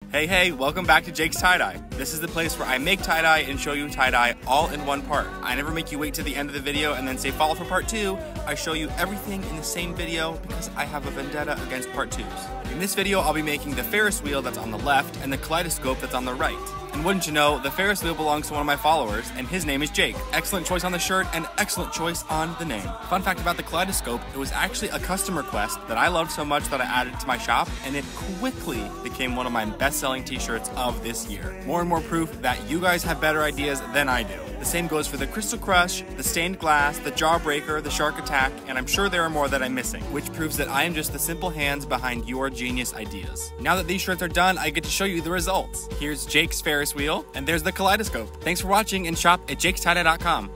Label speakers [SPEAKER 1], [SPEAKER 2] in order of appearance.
[SPEAKER 1] Hey, welcome back to Jake's Tie-Dye. This is the place where I make tie-dye and show you tie-dye all in one part. I never make you wait to the end of the video and then say follow for part 2. I show you everything in the same video because I have a vendetta against part 2s. In this video, I'll be making the Ferris wheel that's on the left and the kaleidoscope that's on the right. And wouldn't you know, the Ferris wheel belongs to one of my followers, and his name is Jake. Excellent choice on the shirt and excellent choice on the name. Fun fact about the kaleidoscope, it was actually a custom request that I loved so much that I added it to my shop, and it quickly became one of my best-selling t-shirts of this year. More and more proof that you guys have better ideas than I do. The same goes for the Crystal Crush, the Stained Glass, the Jawbreaker, the Shark Attack, and I'm sure there are more that I'm missing, which proves that I am just the simple hands behind your genius ideas. Now that these shirts are done, I get to show you the results. Here's Jake's Ferris wheel, and there's the kaleidoscope. Thanks for watching, and shop at jakestieDye.com.